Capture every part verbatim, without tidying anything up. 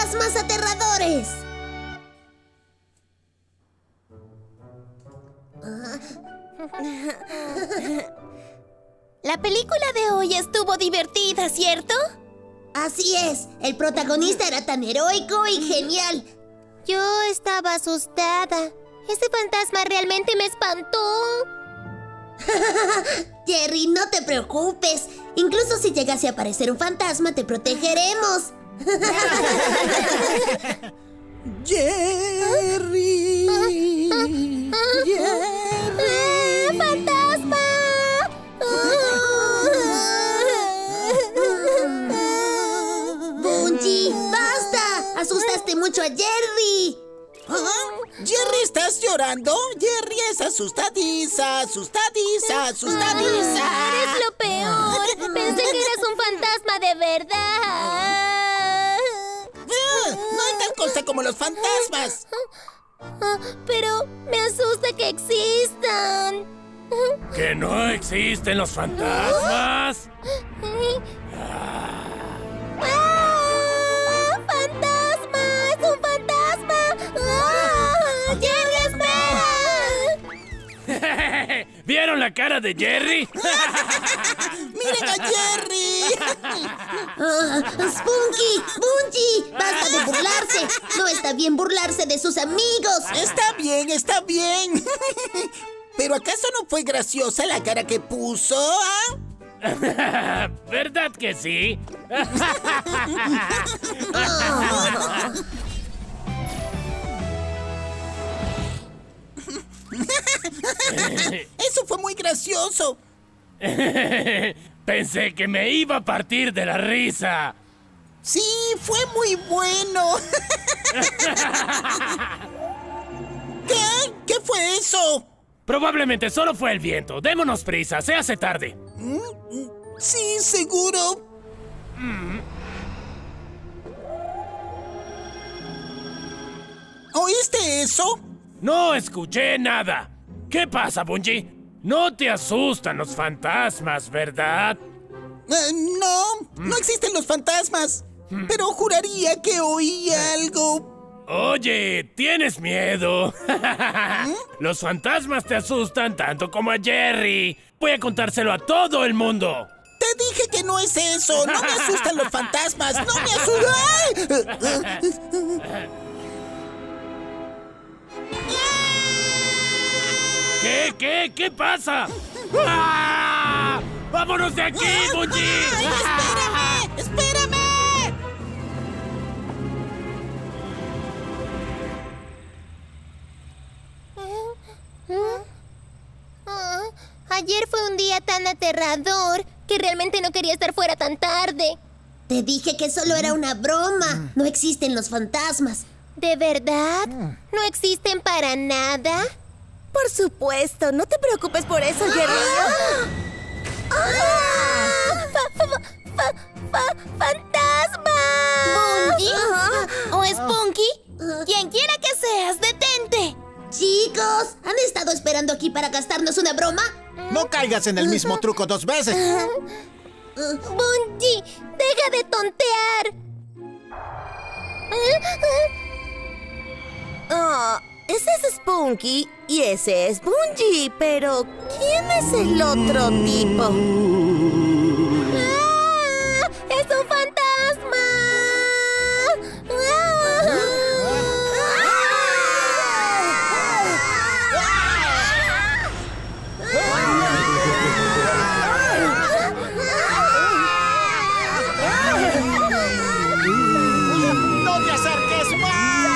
fantasmas aterradores. La película de hoy estuvo divertida, ¿cierto? Así es, el protagonista era tan heroico y genial. Yo estaba asustada. Ese fantasma realmente me espantó. Jerry, no te preocupes. Incluso si llegase a aparecer un fantasma, te protegeremos. Jerry. Jerry. ¡Fantasma! Bungie, basta. Asustaste mucho a Jerry. ¿Ah? ¿Jerry, estás llorando? Jerry es asustadiza, asustadiza, asustadiza. ¡Eres lo peor! Pensé que eras un fantasma de verdad. Ah, no hay tal cosa como los fantasmas. Pero me asusta que existan. ¿Que no existen los fantasmas? ¡Ah! ¡Fantasma! ¡Es un fantasma! ¡Ah! ¡Jerry, espera! ¿Vieron la cara de Jerry? ¡Miren a Jerry! Uh, Spunky, Bungie, basta de burlarse. No está bien burlarse de sus amigos. Está bien, está bien. ¿Pero acaso no fue graciosa la cara que puso? ¿Ah? ¿Verdad que sí? Eso fue muy gracioso. Pensé que me iba a partir de la risa. Sí, fue muy bueno. ¿Qué? ¿Qué fue eso? Probablemente solo fue el viento. Démonos prisa, se hace tarde. Sí, seguro. Mm. ¿Oíste eso? No escuché nada. ¿Qué pasa, Bungie? No te asustan los fantasmas, ¿verdad? Uh, no, no existen los fantasmas. Mm. Pero juraría que oí algo. Oye, ¿tienes miedo? ¿Mm? Los fantasmas te asustan tanto como a Jerry. Voy a contárselo a todo el mundo. Te dije que no es eso. No me asustan los fantasmas. No me asustan. ¿Qué? ¿Qué? ¿Qué pasa? ¡Ah! ¡Vámonos de aquí, Bungie! ¡Ay, espérame! ¡Espérame! Oh, ayer fue un día tan aterrador que realmente no quería estar fuera tan tarde. Te dije que solo era una broma. No existen los fantasmas. ¿De verdad? ¿No existen para nada? Por supuesto, no te preocupes por eso, Jerry. ¡Ah! ¡Ah! ¡Fa, fa, fa, fa, ¡Fantasma! ¿Bungie? Uh-huh. ¿O Spunky? Uh-huh. Quien quiera que seas, detente. Chicos, ¿han estado esperando aquí para gastarnos una broma? No caigas en el mismo truco dos veces. Bungie, deja de tontear. Oh, ese es Spunky y ese es Bungie, pero ¿quién es el otro tipo? ¡Ah! ¡Es un fantasma! ¡Ah! ¡No te acerques más!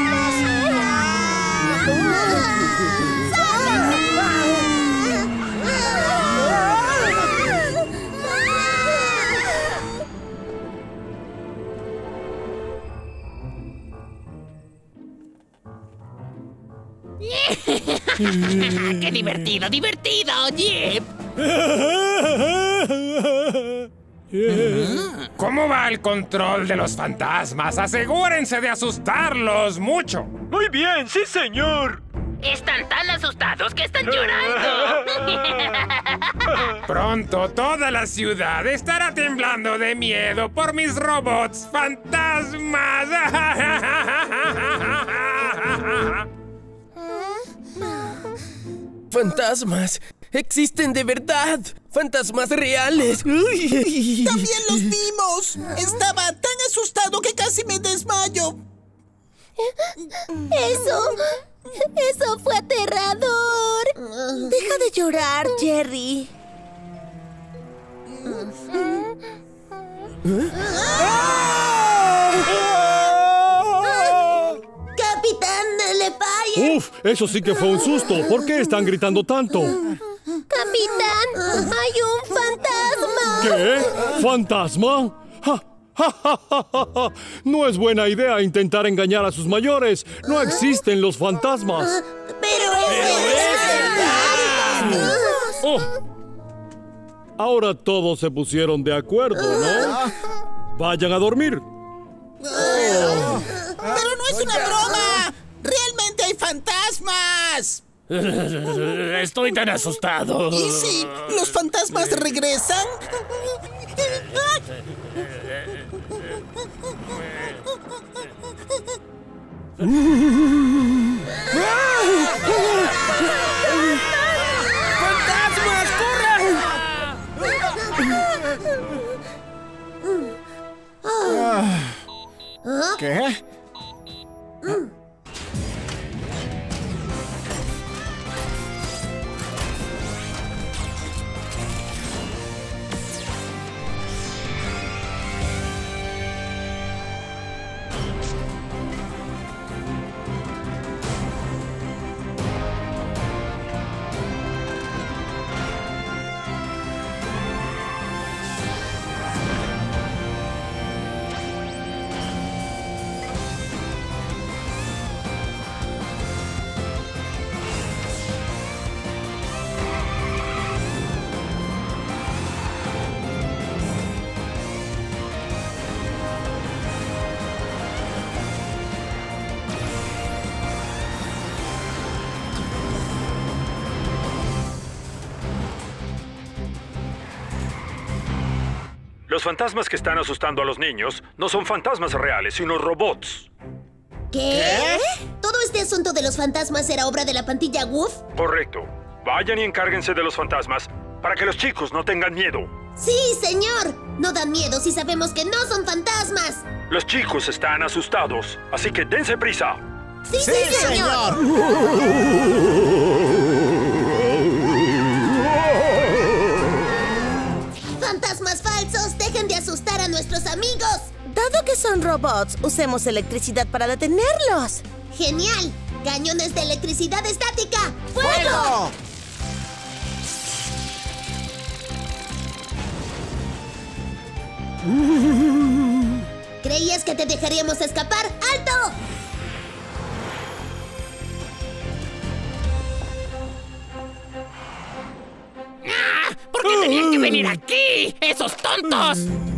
¡Qué divertido, divertido, Jeep! ¿Cómo va el control de los fantasmas? Asegúrense de asustarlos mucho. Muy bien, sí, señor. Están tan asustados que están llorando. Pronto toda la ciudad estará temblando de miedo por mis robots fantasmas. ¡Fantasmas! ¡Existen de verdad! ¡Fantasmas reales! ¡Uy! ¡También los vimos! Estaba tan asustado que casi me desmayo. ¡Eso! ¡Eso fue aterrador! Deja de llorar, Jerry. ¡Capitán, le falla! ¡Uf! Eso sí que fue un susto. ¿Por qué están gritando tanto? ¡Capitán! ¡Hay un fantasma! ¿Qué? ¿Fantasma? ¡Ja! ¡Ja, ja, ja, ja, ja! No es buena idea intentar engañar a sus mayores. No existen los fantasmas. ¡Pero es verdad! Oh. Ahora todos se pusieron de acuerdo, ¿no? Vayan a dormir. Oh. ¡Pero no es una broma! ¡Realmente hay fantasmas! Estoy tan asustado. ¿Y si los fantasmas regresan? ¡Fantasmas, corran! ¿Qué? Los fantasmas que están asustando a los niños no son fantasmas reales, sino robots. ¿Qué? ¿Qué? ¿Todo este asunto de los fantasmas era obra de la pandilla Wolf? Correcto. Vayan y encárguense de los fantasmas para que los chicos no tengan miedo. Sí, señor. No dan miedo si sabemos que no son fantasmas. Los chicos están asustados, así que dense prisa. Sí, sí, sí señor. ¡Fantasmas falsos! ¡Dejen de asustar a nuestros amigos! Dado que son robots, usemos electricidad para detenerlos. ¡Genial! ¡Cañones de electricidad estática! ¡Fuego! ¡Fuego! ¿Creías que te dejaríamos escapar? ¡Alto! ¡Ah! ¿Por qué tenían que venir aquí? ¡Esos tontos!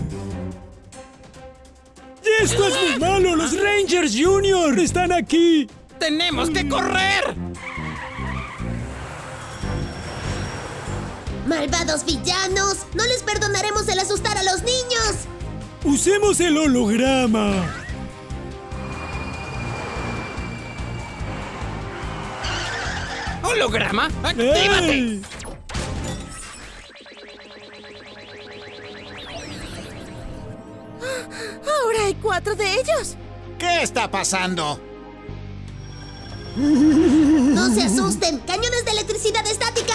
¡Esto es muy malo! ¡Los Rangers Junior están aquí! ¡Tenemos que correr! ¡Malvados villanos! ¡No les perdonaremos el asustar a los niños! ¡Usemos el holograma! ¿Holograma? ¡Actívate! ¡Ey! Ahora hay cuatro de ellos. ¿Qué está pasando? ¡No se asusten! ¡Cañones de electricidad estática!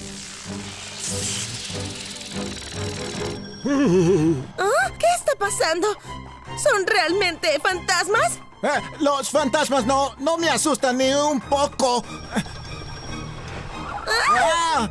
¿Ah? ¿Qué está pasando? ¿Son realmente fantasmas? Eh, los fantasmas no, no me asustan ni un poco. ¡Ah!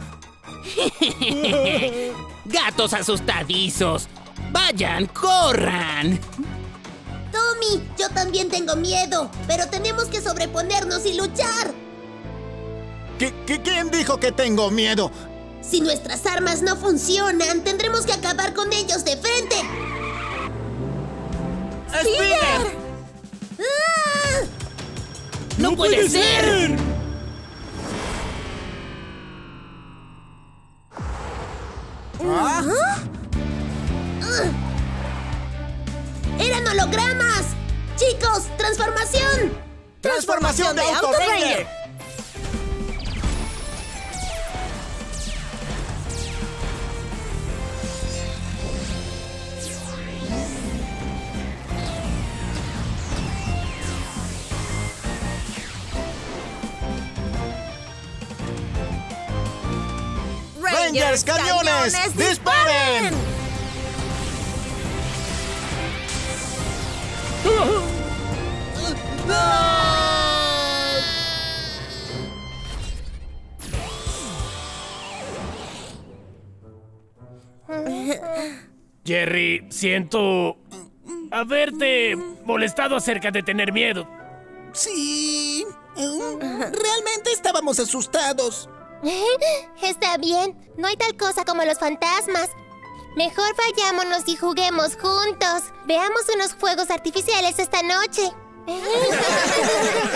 ¡Gatos asustadizos! ¡Vayan, corran! Tommy, yo también tengo miedo, pero tenemos que sobreponernos y luchar. ¿Qué, qué, ¿Quién dijo que tengo miedo? Si nuestras armas no funcionan, tendremos que acabar con ellos de frente. ¡Speeder! ¡Ah! ¡No, ¡No puede, puede ser! ser! ¡Eran hologramas! ¡Chicos, transformación! ¡Transformación de Auto Ranger! ¡Rangers, cañones, disparen! Jerry, siento haberte molestado acerca de tener miedo. Sí. Realmente estábamos asustados. Está bien. No hay tal cosa como los fantasmas. Mejor vayámonos y juguemos juntos. Veamos unos fuegos artificiales esta noche.